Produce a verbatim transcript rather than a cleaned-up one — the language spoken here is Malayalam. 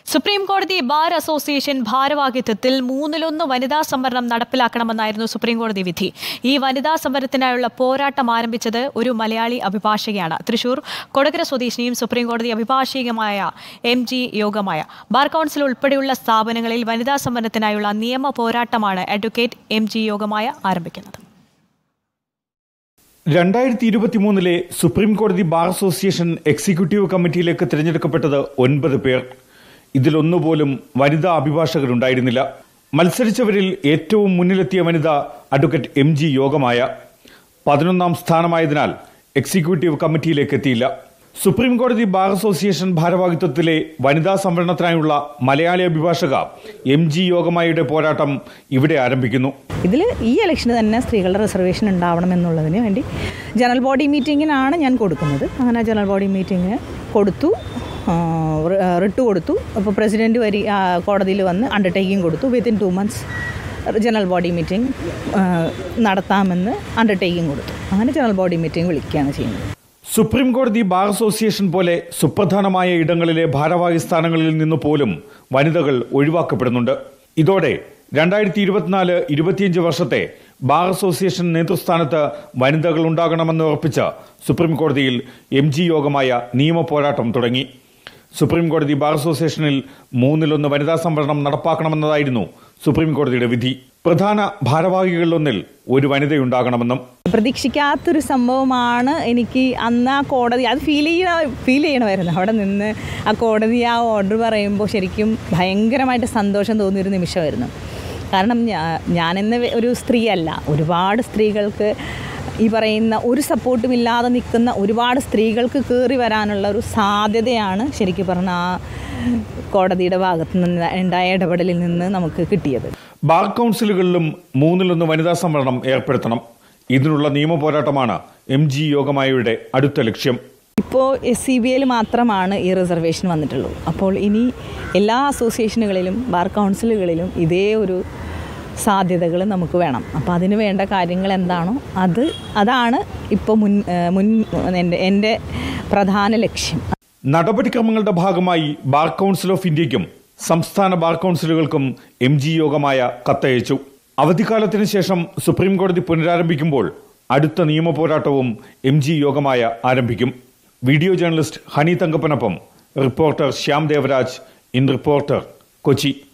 സുപ്രീം കോടതി ബാർ അസോസിയേഷൻ ഭാരവാഹിത്വത്തിൽ മൂന്നിലൊന്ന് വനിതാ സംവരണം നടപ്പിലാക്കണമെന്നായിരുന്നു സുപ്രീം കോടതി വിധി. ഈ വനിതാ സമരത്തിനായുള്ള പോരാട്ടം ആരംഭിച്ചത് ഒരു മലയാളി അഭിഭാഷകയാണ്. തൃശൂർ കൊടകര സ്വദേശിനിയും സുപ്രീം കോടതി അഭിഭാഷകയുമായ M G Yogamaya. Bar council ഉൾപ്പെടെയുള്ള സ്ഥാപനങ്ങളിൽ വനിതാ സമരത്തിനായുള്ള നിയമ പോരാട്ടമാണ് അഡ്വക്കേറ്റ് എം ജി യോഗമായ ആരംഭിക്കുന്നത്. രണ്ടായിരത്തി ഇരുപത്തിമൂന്നിലെ സുപ്രീം കോടതി ബാർ അസോസിയേഷൻ എക്സിക്യൂട്ടീവ് കമ്മിറ്റിയിലേക്ക് തിരഞ്ഞെടുക്കപ്പെട്ടത് ഒൻപത് പേർ. ഇതിലൊന്നുപോലും വനിതാ അഭിഭാഷകരുണ്ടായിരുന്നില്ല. മത്സരിച്ചവരിൽ ഏറ്റവും മുന്നിലെത്തിയ വനിത അഡ്വക്കേറ്റ് എം ജി യോഗമായ. പതിനൊന്നാം സ്ഥാനമായതിനാൽ എക്സിക്യൂട്ടീവ് കമ്മിറ്റിയിലേക്ക് എത്തിയില്ല. സുപ്രീം കോടതി ബാർ അസോസിയേഷൻ ഭാരവാഹിത്വത്തിലെ വനിതാ സംവരണത്തിനായുള്ള മലയാളി അഭിഭാഷക എം ജി യോഗമായുടെ പോരാട്ടം ഇവിടെ ആരംഭിക്കുന്നു. ഇതിൽ ഈ ഇലക്ഷന് തന്നെ സ്ത്രീകളുടെ റിസർവേഷൻ ഉണ്ടാവണം എന്നുള്ളതിന് വേണ്ടി ജനറൽ ബോഡി മീറ്റിങ്ങിനാണ് ഞാൻ കൊടുക്കുന്നത്. അങ്ങനെ ജനറൽ ബോഡി മീറ്റിങ്ങിന് കൊടുത്തു, റിട്ട് കൊടുത്തു. അപ്പോൾ പ്രസിഡന്റ് വരി കോടതിയിൽ വന്ന് അണ്ടർടേക്കിംഗ് കൊടുത്തു. Within two months general body meeting നടത്താമെന്ന് അണ്ടർടേക്കിംഗ് കൊടുത്തു. അങ്ങനെ ജനറൽ ബോഡി മീറ്റിംഗ് വിളിക്കുകയാണ് ചെയ്യുന്നത്. സുപ്രീം കോടതി ബാർ അസോസിയേഷൻ പോലെ സുപ്രധാനമായ ഇടങ്ങളിലെ ഭാരവാഹി സ്ഥാനങ്ങളിൽ നിന്ന് പോലും വനിതകൾ ഒഴിവാക്കപ്പെടുന്നുണ്ട്. ഇതോടെ രണ്ടായിരത്തി ഇരുപത്തിനാല് ഇരുപത്തിയഞ്ച് വർഷത്തെ ബാർ അസോസിയേഷൻ നേതൃസ്ഥാനത്ത് വനിതകൾ ഉണ്ടാകണമെന്ന് ഉറപ്പിച്ച സുപ്രീം കോടതിയിൽ എം ജി യോഗമായ നിയമ പോരാട്ടം തുടങ്ങി. സുപ്രീം കോടതി ബാർ അസോസിയേഷനിൽ മൂന്നിലൊന്ന് വനിതാ സംവരണം നടപ്പാക്കണമെന്നതായിരുന്നു സുപ്രീം കോടതിയുടെ വിധി. പ്രധാന ഭാരവാഹികളിലൊന്നിൽ ഒരു വനിതയുണ്ടാകണമെന്നും. പ്രതീക്ഷിക്കാത്തൊരു സംഭവമാണ്. എനിക്ക് അന്ന് ആ കോടതി അത് ഫീൽ ചെയ്യണ ഫീൽ ചെയ്യണമായിരുന്നു. അവിടെ നിന്ന് ആ കോടതി ആ ഓർഡർ പറയുമ്പോൾ ശരിക്കും ഭയങ്കരമായിട്ട് സന്തോഷം തോന്നിയൊരു നിമിഷമായിരുന്നു. കാരണം ഞാനെന്ന ഒരു സ്ത്രീയല്ല, ഒരുപാട് സ്ത്രീകൾക്ക് ഈ പറയുന്ന ഒരു സപ്പോർട്ടും ഇല്ലാതെ നിൽക്കുന്ന ഒരുപാട് സ്ത്രീകൾക്ക് കയറി വരാനുള്ള ഒരു സാധ്യതയാണ് ശരിക്കും പറഞ്ഞാൽ ആ കോടതിയുടെ ഭാഗത്തു നിന്ന് ഉണ്ടായ ഇടപെടലിൽ നിന്ന് നമുക്ക് കിട്ടിയത്. ബാർ കൗൺസിലുകളിലും മൂന്നിലൊന്ന് വനിതാ സംവരണം ഏർപ്പെടുത്തണം. ഇതിനുള്ള നിയമ പോരാട്ടമാണ് എം ജി യോഗമായയുടെ അടുത്ത ലക്ഷ്യം. ഇപ്പോൾ എസ് സി ബി ഐയിൽ മാത്രമാണ് ഈ റിസർവേഷൻ വന്നിട്ടുള്ളൂ. അപ്പോൾ ഇനി എല്ലാ അസോസിയേഷനുകളിലും ബാർ കൗൺസിലുകളിലും ഇതേ ഒരു സാധ്യതകൾ നമുക്ക് വേണം. അപ്പോൾ അതിന് വേണ്ട കാര്യങ്ങൾ എന്താണോ അത് അതാണ് ഇപ്പോൾ മുൻ മുൻ എൻ്റെ എൻ്റെ പ്രധാന ലക്ഷ്യം. നടപടിക്രമങ്ങളുടെ ഭാഗമായി ബാർ കൗൺസിൽ ഓഫ് ഇന്ത്യയ്ക്കും സംസ്ഥാന ബാർ കൗൺസിലുകൾക്കും എം ജി യോഗമായ കത്തയച്ചു. അവധിക്കാലത്തിന് ശേഷം സുപ്രീം കോടതി പുനരാരംഭിക്കുമ്പോൾ അടുത്ത നിയമ പോരാട്ടവും എം ജി യോഗമായ ആരംഭിക്കും. വീഡിയോ ജേർണലിസ്റ്റ് ഹണി തങ്കപ്പനൊപ്പം reporter Shyam Devaraj in reporter, Kochi.